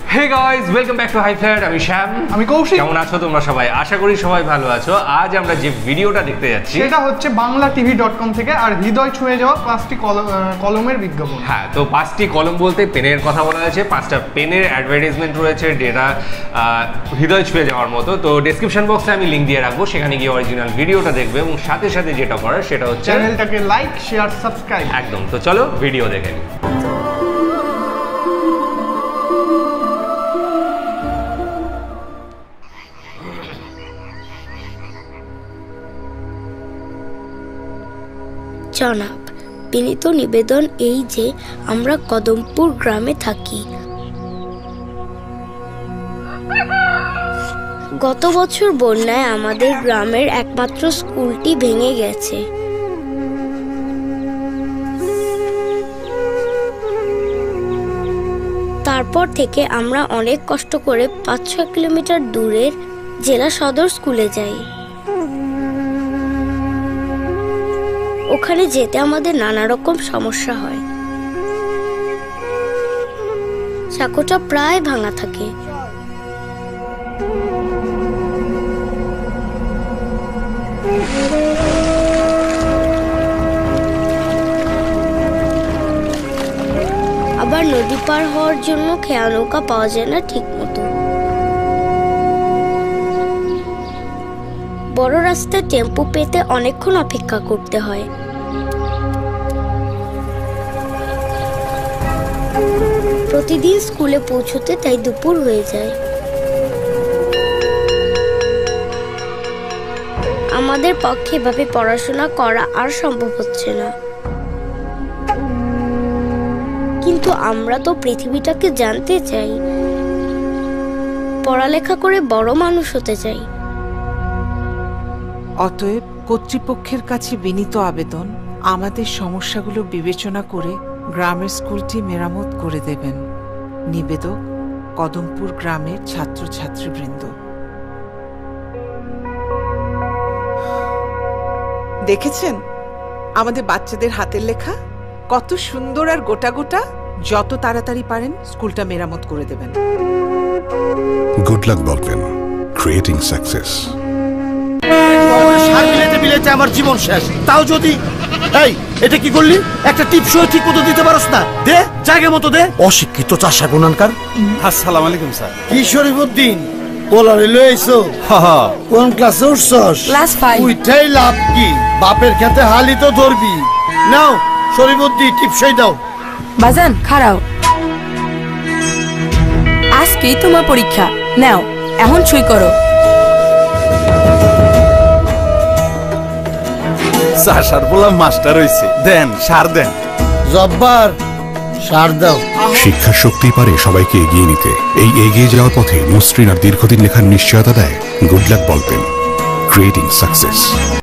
Hey guys, welcome back to high flat. আমি শ্যাম। আমি কৌশিক। কেমন আছো তোমরা সবাই? আশা করি সবাই ভালো আছো। আজ আমরা যে ভিডিওটা দেখতে যাচ্ছি সেটা হচ্ছে banglatv.com থেকে, আর হৃদয় ছুঁয়ে যাওয়া 5টি কলমের বিজ্ঞাপন। হ্যাঁ, তো 5টি কলম বলতে পেনের কথা বলা হয়েছে। 5টা পেনের অ্যাডভার্টাইজমেন্ট রয়েছে, যেটা হৃদয় ছুঁয়ে যাওয়ার মতো। তো ডেসক্রিপশন বক্সে আমি লিঙ্ক দিয়ে রাখবো, সেখানে গিয়ে অরিজিনাল ভিডিওটা দেখবে এবং সাথে সাথে যেটা করার সেটা হচ্ছে চ্যানেলটাকে লাইক, শেয়ার, সাবস্ক্রাইব। একদম। তো চলো ভিডিও দেখে নিই। জনাব, বিনীত নিবেদন এই যে আমরা কদমপুর গ্রামে থাকি। গত বছর বন্যায় আমাদের গ্রামের একমাত্র স্কুলটি ভেঙে গেছে। তারপর থেকে আমরা অনেক কষ্ট করে 5-6 কিলোমিটার দূরের জেলা সদর স্কুলে যাই। ওখানে যেতে আমাদের নানা রকম সমস্যা হয়। সাঁকোটা প্রায় ভাঙা থাকে। আবার নদী পার হওয়ার জন্য খেয়া নৌকা পাওয়া যায় না ঠিক মতো। বড় রাস্তায় টেম্পো পেতে অনেকক্ষণ অপেক্ষা করতে হয়। প্রতিদিন স্কুলে পৌঁছতে তাই দুপুর হয়ে যায়। আমাদের পক্ষে এভাবে পড়াশোনা করা আর সম্ভব হচ্ছে না। কিন্তু আমরা তো পৃথিবীটাকে জানতে চাই, পড়ালেখা করে বড় মানুষ হতে চাই। অতএব কর্তৃপক্ষের কাছে বিনীত আবেদন, আমাদের সমস্যাগুলো বিবেচনা করে গ্রামের স্কুলটি মেরামত করে দেবেন। নিবেদক, কদমপুর গ্রামের ছাত্রছাত্রীবৃন্দ। দেখেছেন আমাদের বাচ্চাদের হাতের লেখা কত সুন্দর আর গোটা গোটা। যত তাড়াতাড়ি পারেন স্কুলটা মেরামত করে দেবেন। গুড লাক বলবেন, ক্রিয়েটিং সাকসেস। মিলেতে আমার জীবন শেষ, তাও যদি এই এটা কি করলি? একটা টিপসও ঠিক মতো দিতে পারস না। দে, জায়গা মতো দে। অশিক্ষিত চাষা গুনানকার। আসসালামু আলাইকুম স্যার। কি শরীফুদ্দিন পোলারে লই আইছো? কোন ক্লাসে উঠছস? ক্লাস 5। উইঠাই লাভ কি? বাপের খেতে হালি তো ধরবি। নাও শরীফুদ্দিন, টিপসই দাও। বাজান খাড়াও, আজকেই তোমার পরীক্ষা। নাও এখন ছুই করো। সার বললাম মাস্টার হইছে, দেন সার দেন। জব্বার, সার দাও। শিক্ষার শক্তি পারে সবাইকে এগিয়ে নিতে। এই এগিয়ে যাওয়ার পথে মসৃণ আর দীর্ঘদিন লেখার নিশ্চয়তা দেয় good luck ball pen, creating success.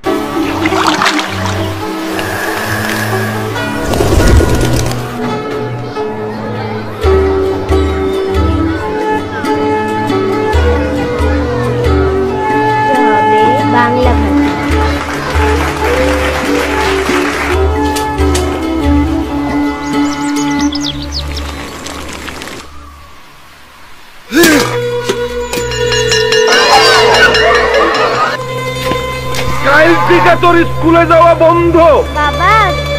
Bangla ভাষা। কাল থেকে তোর স্কুলে যাওয়া বন্ধ। বাবা,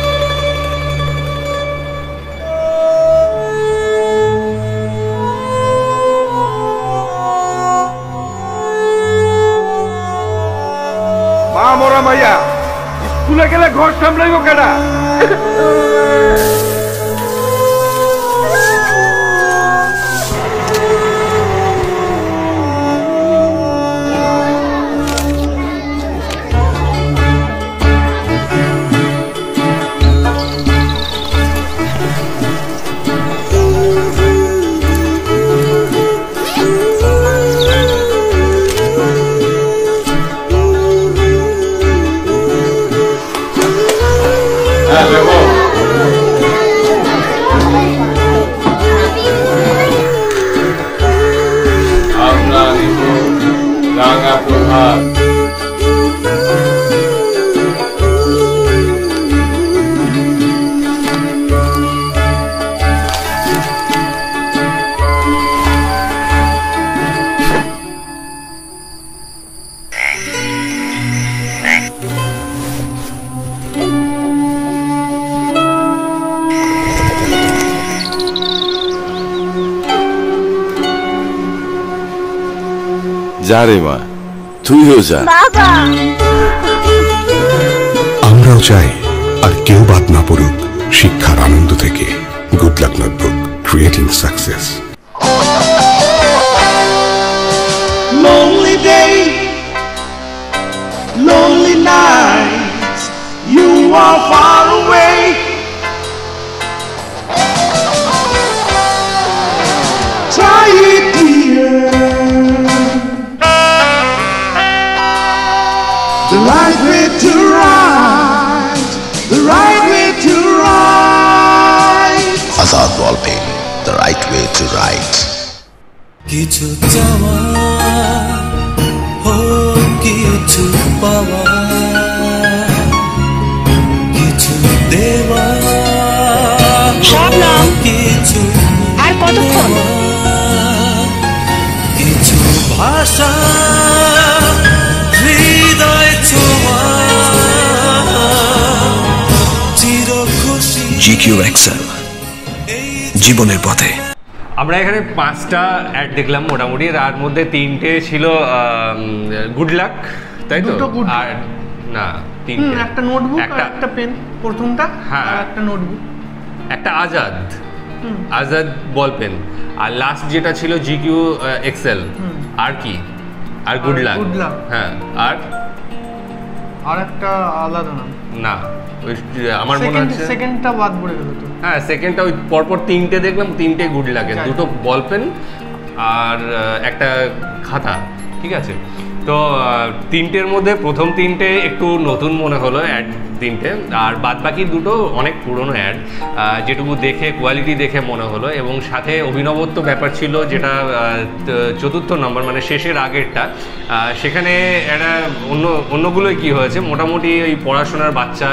মা মরা মাইয়া, স্কুলে গেলে ঘর সামলাইব কেডা? যা রে মা, তুইও যা। আমরাও চাই আর কেউ বাদ না পড়ুক শিক্ষার আনন্দ থেকে। Good luck notebook, creating success. Lonely day, lonely nights, you are far away. Try it, dear. The right way to right, the right way to right. Azad Ballpen, the right way to right. কিছু চাওয়া ও কিছু পাওয়া, কিছু দেওয়া কিছু আর কতক্ষণ, কিছু ভাষা হৃদয় ছোঁয়া, চির খুশি। GQ Excel, জীবনের পথে। আমরা এখানে 5টা অ্যাড দেখলাম মোটামুটি, তার মধ্যে 3টে ছিল গুড লাক, তাই তো? আর না 3টে, একটা নোটবুক আর একটা পেন, প্রথমটা আর একটা নোটবুক, একটা আজাদ বল পেন, আর লাস্ট যেটা ছিল GQ Excel। আর কি? আর গুড লাক। হ্যাঁ, আর একটা আলাদা নাম না, ওই আমার মনে হচ্ছে সেকেন্ডটা বাদ পড়ে গেল তো। হ্যাঁ, সেকেন্ডটা ওই পরপর 3টে দেখলাম, 3টে গুড লাগে, 2টো বল পেন আর একটা খাতা, ঠিক আছে? তো 3টের মধ্যে প্রথম 3টে একটু নতুন মনে হলো অ্যাড 3টে, আর বাদ বাকি 2টো অনেক পুরনো অ্যাড, যেটুকু দেখে কোয়ালিটি দেখে মনে হলো, এবং সাথে অভিনবত্ব ব্যাপার ছিল, যেটা 4র্থ নম্বর মানে শেষের আগেরটা, সেখানে একটা অন্যগুলোই কি হয়েছে, মোটামুটি ওই পড়াশোনার বাচ্চা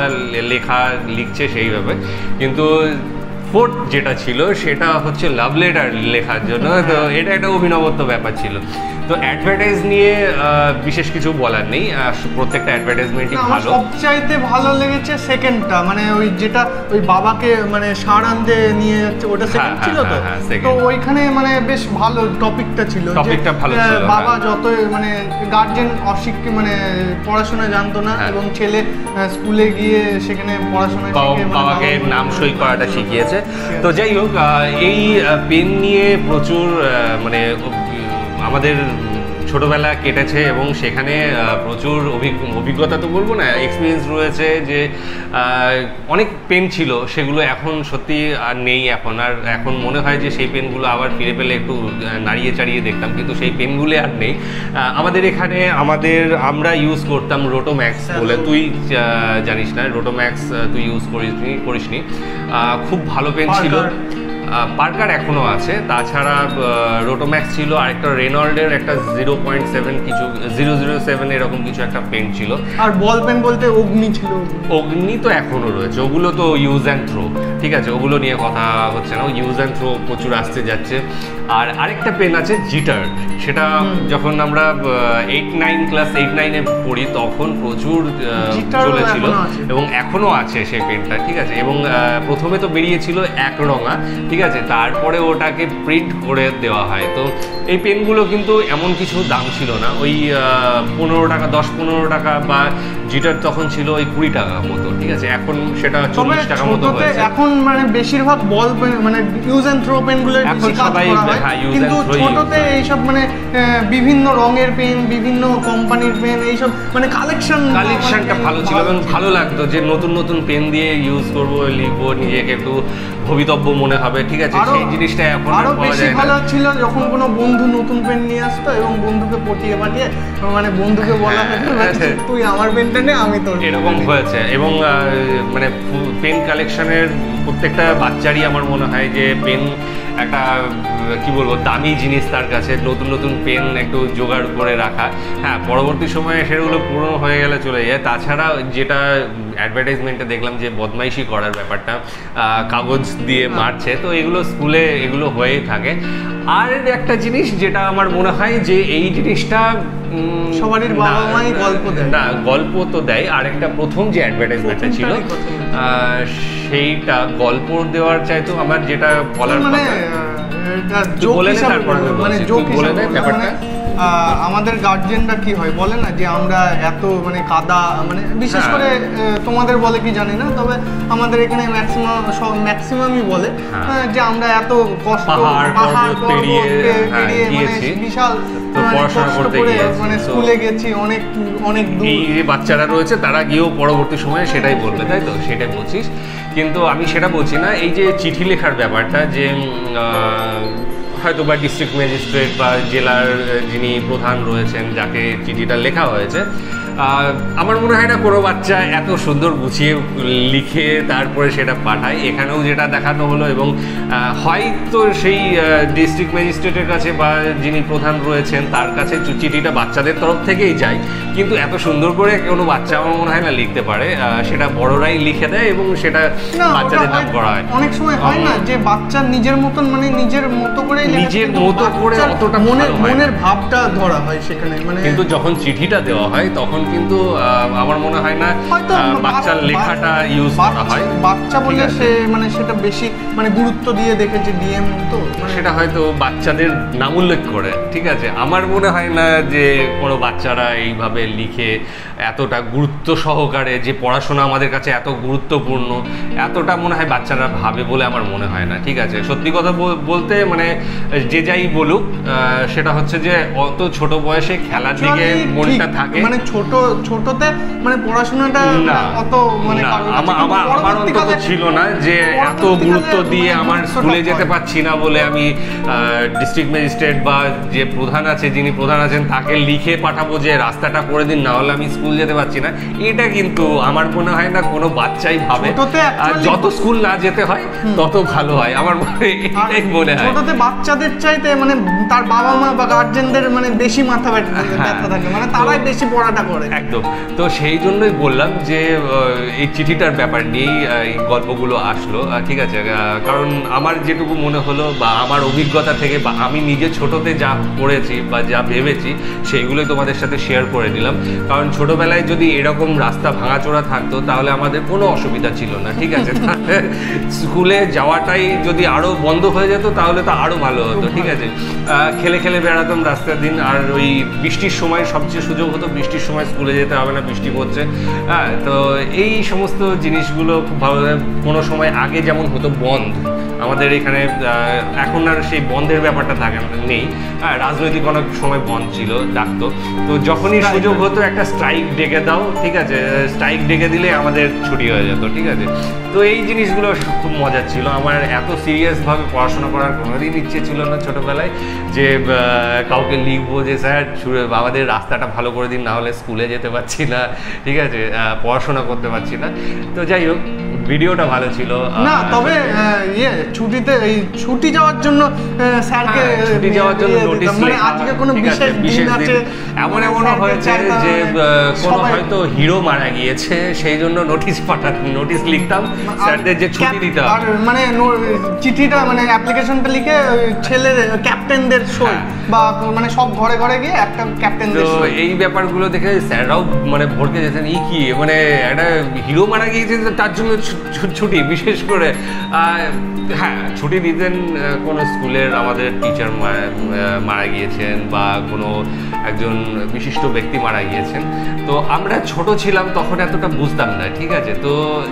লিখছে সেইভাবে, কিন্তু 4th যেটা ছিল সেটা হচ্ছে লাভ লেটার লেখার জন্য। তো এটা একটা অভিনবত্ব ব্যাপার ছিল। তো অ্যাডভার্টাইজ নিয়ে বিশেষ কিছু বলার নেই, প্রত্যেকটা অ্যাডভার্টাইজমেন্টই ভালো। সবচাইতে ভালো লেগেছে সেকেন্ডটা, মানে ওই যেটা ওই বাবাকে মানে সার আনতে নিয়ে যাচ্ছে, ওটা সেকেন্ড ছিল তো। তো ওইখানে মানে বেশ ভালো টপিকটা ছিল, টপিকটা ভালো ছিল। বাবা যত মানে গার্জেন অশিক্ষিত মানে পড়াশোনা জানতো না, এবং ছেলে স্কুলে গিয়ে সেখানে পড়াশোনা শিখে বাবাকে নাম সই করাটা শিখিয়েছে। তো যাই হোক, এই পেন নিয়ে প্রচুর মানে আমাদের ছোটবেলা কেটেছে, এবং সেখানে প্রচুর অভিজ্ঞতা তো বলবো না, এক্সপিরিয়েন্স রয়েছে, যে অনেক পেন ছিল, সেগুলো এখন সত্যি আর নেই। এখন মনে হয় যে সেই পেনগুলো আবার ফিরে পেলে একটু নাড়িয়ে চাড়িয়ে দেখতাম, কিন্তু সেই পেনগুলো আর নেই আমাদের এখানে। আমরা ইউজ করতাম রোটোম্যাক্স বলে, তুই জানিস না, রোটোম্যাক্স তুই ইউজ করিসনি, খুব ভালো পেন ছিল। পার্কার এখনো আছে, তাছাড়া রোটোম্যাক্স ছিল, আর একটা রেনল্ডের একটা 0.7 কিছু 007 এরকম কিছু একটা পেন ছিল। আর বল পেন বলতে অগ্নি ছিল। অগ্নি তো এখনো রয়েছে, ওগুলো তো ইউজ অ্যান্ড থ্রো, ঠিক আছে, ওগুলো নিয়ে কথা হচ্ছে না, ইউজ অ্যান্ড থ্রো প্রচুর আসতে যাচ্ছে। আর আরেকটা পেন আছে জিটার, সেটা যখন আমরা ক্লাস 8-9-এ পড়ি তখন প্রচুর চলেছিল, এবং এখনো আছে সেই পেনটা, ঠিক আছে। এবং প্রথমে তো বেরিয়েছিল এক রঙা, ঠিক আছে, তারপরে ওটাকে প্রিন্ট করে দেওয়া হয়। তো এই পেনগুলো কিন্তু এমন কিছু দাম ছিল না, ওই 15 টাকা, 10-15 টাকা, বা জিটার তখন ছিল ওই 20 টাকা মতো, ঠিক আছে, এখন সেটা 40 টাকা মতো হয়েছে। এখন মানে বেশিরভাগ বল পেন মানে ইউজ এন্ড থ্রো পেনগুলো এখন সবাই, কিন্তু ছোটতে এইসব মানে বিভিন্ন রঙের পেন, বিভিন্ন কোম্পানির পেন, এইসব মানে কালেকশনটা ভালো ছিল, এবং ভালো লাগতো যে নতুন নতুন পেন দিয়ে ইউজ করবো, লিখবো, নিজেকে একটু ভবিতব্য মনে হবে, ঠিক আছে, সেই জিনিসটা এখন আরো বেশি ভালো ছিল যখন কোনো বন্ধু নতুন পেন নিয়ে আসতো, এবং বন্ধুকে পটিয়ে পাঠিয়ে মানে বন্ধুকে বলা হতো তুই আমার পেনটা নে, আমি তোর, এরকম হয়েছে। এবং মানে পেন কালেকশনের প্রত্যেকটা বাচ্চারই আমার মনে হয় যে পেন একটা কি বলবো দামি জিনিস তার কাছে, নতুন নতুন পেন একটু জোগাড় করে রাখা। হ্যাঁ, পরবর্তী সময়ে সেগুলো পুরনো হয়ে গেলে চলে যায়। তাছাড়া যেটা অ্যাডভার্টাইজমেন্টে দেখলাম যে বদমাইশি করার ব্যাপারটা, কাগজ দিয়ে মারছে, তো এগুলো স্কুলে এগুলো হয়েই থাকে। আর একটা জিনিস যেটা আমার মনে হয় যে এই জিনিসটা সবারই বাবা মাই গল্প দেয় না, গল্প তো দেয়। আর একটা প্রথম যে অ্যাডভার্টাইজমেন্টটা ছিল সেইটা গল্প দেওয়ার চাইতো আমার যেটা বলার মানে বলে না, তারপর ব্যাপারটা আমাদের গার্জেনরা কি হয় বলে না যে আমরা এত মানে কাদা মানে বিশেষ করে তোমাদের বলে কি জানি না, তবে আমাদের এখানে ম্যাক্সিমামই বলে যে আমরা এত কষ্ট পাহাড় পেরিয়ে মানে বিশাল পড়াশোনা করতে গিয়ে মানে স্কুলে গেছি অনেক অনেক দূর। এই বাচ্চারা রয়েছে তারা গিয়েও পরবর্তী সময়ে সেটাই বলবে, তাই তো? সেটাই বলছিস, কিন্তু আমি সেটা বলছি না। এই যে চিঠি লেখার ব্যাপারটা, যে হয়তো বা ডিস্ট্রিক্ট ম্যাজিস্ট্রেট বা জেলার যিনি প্রধান রয়েছেন যাকে চিঠিটা লেখা হয়েছে, আমার মনে হয় না কোনো বাচ্চা এত সুন্দর গুছিয়ে লিখে তারপরে সেটা পাঠায়। এখানেও যেটা দেখানো হলো, এবং হয়তো সেই ডিস্ট্রিক্ট ম্যাজিস্ট্রেটের কাছে বা যিনি প্রধান রয়েছেন তার কাছে চিঠিটা বাচ্চাদের তরফ থেকেই যায়, কিন্তু এত সুন্দর করে কোনো বাচ্চা আমার মনে হয় না লিখতে পারে। সেটা বড়রাই লিখে দেয় এবং সেটা বাচ্চাদের নাম করা হয়। অনেক সময় হয় না যে বাচ্চা নিজের মতন মানে নিজের মতো করে নিজের মতো করে অতটা মনের ভাবটা ধরা হয় সেখানে, মানে কিন্তু যখন চিঠিটা দেওয়া হয় তখন কিন্তু আমার মনে হয় না বাচ্চার লেখাটা ইউজ করা হয়। বাচ্চা বলে সে মানে সেটা বেশি মানে গুরুত্ব দিয়ে দেখেছে ডিএম, তো সেটা হয়তো বাচ্চাদের নাম উল্লেখ করে, ঠিক আছে। আমার মনে হয় না যে কোনো বাচ্চারা এইভাবে লিখে এতটা গুরুত্ব সহকারে যে পড়াশোনা আমাদের কাছে এত গুরুত্বপূর্ণ, এতটা মনে হয় বাচ্চারা ভাবে বলে আমার মনে হয় না, ঠিক আছে। সত্যি কথা বলতে মানে যে যাই বলুক, সেটা হচ্ছে যে অত ছোট বয়সে খেলার দিকে মনটা থাকে, মানে ছোটতে মানে পড়াশোনাটা অত মানে আমার অন্তত ছিল না যে এত গুরুত্ব দিয়ে আমার স্কুলে যেতে পারছি না বলে আমি ডিস্ট্রিক্ট ম্যাজিস্ট্রেট বা যে প্রধান আছে, যিনি প্রধান আছেন তাকে লিখে পাঠাবো যে রাস্তাটা করে দিন, না হলে আমি স্কুল যেতে পারছি না। এটা কিন্তু আমার মনে হয় না কোনো বাচ্চাই ভাবে। যত স্কুল না যেতে হয় তত ভালো হয়, আমার এটাই মনে হয়। ছোটতে বাচ্চাদের চাইতে মানে তার বাবা মা বা গার্জেনদের মানে বেশি মাথা ব্যথা থাকে, মানে তারাই বেশি পড়াটা করে। একদম, তো সেই জন্যই বললাম যে এই চিঠিটার ব্যাপার নিয়েই এই গল্পগুলো আসলো, ঠিক আছে। কারণ আমার যেটুকু মনে হলো বা আমার অভিজ্ঞতা থেকে বা আমি নিজে ছোটতে যা পড়েছি বা যা ভেবেছি সেইগুলোই তোমাদের সাথে শেয়ার করে নিলাম। কারণ ছোটবেলায় যদি এরকম রাস্তা ভাঙাচোরা থাকতো তাহলে আমাদের কোনো অসুবিধা ছিল না, ঠিক আছে। স্কুলে যাওয়াটাই যদি আরও বন্ধ হয়ে যেত তাহলে তো আরও ভালো হতো, ঠিক আছে। খেলে খেলে বেড়াতাম রাস্তার দিন, আর ওই বৃষ্টির সময় সবচেয়ে সুযোগ হতো, বৃষ্টির সময় স্কুলে যেতে হবে না, বৃষ্টি পড়ছে। হ্যাঁ, তো এই সমস্ত জিনিসগুলো খুব ভালো। কোনো সময় আগে যেমন হতো বন্ধ আমাদের এখানে, এখন আর সেই বন্ধের ব্যাপারটা থাকে নেই। হ্যাঁ, রাজনৈতিক অনেক সময় বন্ধ ছিল, ডাকতো, তো যখনই সুযোগ হতো একটা স্ট্রাইক ডেকে দাও, ঠিক আছে, স্ট্রাইক ডেকে দিলে আমাদের ছুটি হয়ে যেত, ঠিক আছে। তো এই জিনিসগুলো খুব মজার ছিল। আমার এত সিরিয়াসভাবে পড়াশোনা করার কোনোদিন ইচ্ছে ছিল না ছোটোবেলায় যে কাউকে লিখবো যে স্যার আমাদের রাস্তাটা ভালো করে দিন, না হলে স্কুলে যেতে পারছি না, ঠিক আছে, পড়াশোনা করতে পারছি না। তো যাই হোক, ভিডিওটা ভালো ছিল না, তবে ছুটিতে এই ছুটি যাওয়ার জন্য স্যারকে ছুটি যাওয়ার জন্য নোটিশ মানে আজকে কোনো বিশেষ দিন আছে, এমন হয়েছে যে কোনো হয়তো হিরো মারা গিয়েছে, সেই জন্য নোটিশ লিখতাম স্যারদের যে ছুটি দিতে হবে, আর মানে চিঠিটা মানে অ্যাপ্লিকেশনটা লিখে ছেলের ক্যাপ্টেনদের সই বা মানে সব ঘরে ঘরে গিয়ে একটা ক্যাপ্টেনদের সই। এই ব্যাপারগুলো দেখে স্যাররাও মানে ভরকে যেতেন, এই কি মানে একটা হিরো মারা গিয়েছে তার জন্য ছুটি, বিশেষ করে হ্যাঁ ছুটি দিতেন। কোনো স্কুলের আমাদের টিচার মারা গিয়েছেন বা কোনো একজন বিশিষ্ট ব্যক্তি মারা গিয়েছেন, তো আমরা ছোট ছিলাম তখন এতটা বুঝতাম না, ঠিক আছে। তো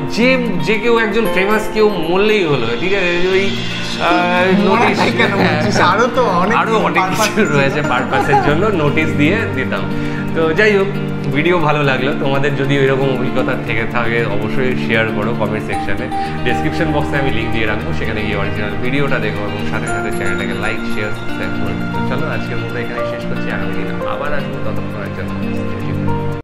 যে কেউ একজন ফেমাস কেউ মরলেই হলো, ঠিক আছে, ওই নোটিশ আরো অনেক কিছু রয়েছে পারপাসের জন্য নোটিশ দিয়ে দিতাম। তো যাই হোক, ভিডিও ভালো লাগলো। তোমাদের যদি ওইরকম অভিজ্ঞতা থেকে থাকে অবশ্যই শেয়ার করো কমেন্ট সেকশনে। ডেসক্রিপশন বক্সে আমি লিঙ্ক দিয়ে রাখবো, সেখানে গিয়ে অরিজিনাল ভিডিওটা দেখো এবং সাথে সাথে চ্যানেলটাকে লাইক শেয়ার সাবস্ক্রাইব করে। তো চলো আজকের মতো এখানে শেষ করছি, আগামী দিন আবার আসবো, ততক্ষণের জন্য।